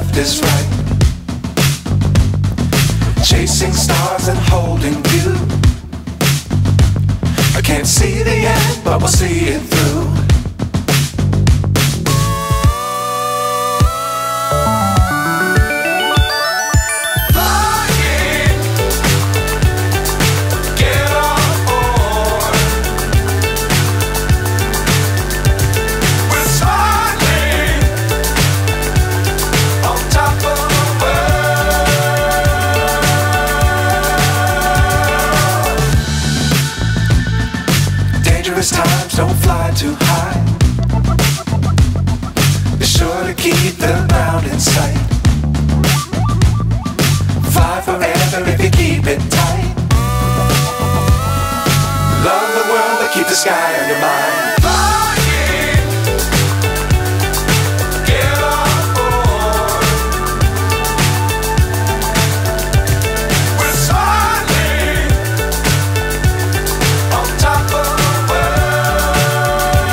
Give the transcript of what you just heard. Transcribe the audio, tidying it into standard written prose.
left is right. Chasing stars and holding you. I can't see the end, but we'll see it through. Dangerous times, don't fly too high. Be sure to keep the ground in sight. Fly forever if you keep it tight. Love the world, but keep the sky on your mind.